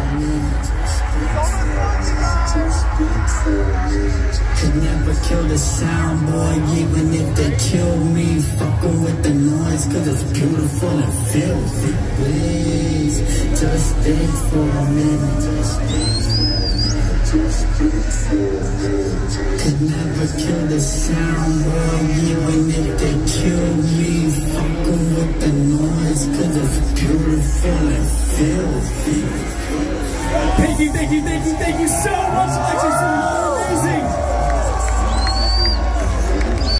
Could never kill the sound, boy, even if they kill me. Fucking with the noise, cause it's beautiful and filthy. Please, just think for a minute. Could never kill the sound, boy, even if they kill me. Fucking with the noise, cause it's beautiful and filthy. Thank you so much, Alexis.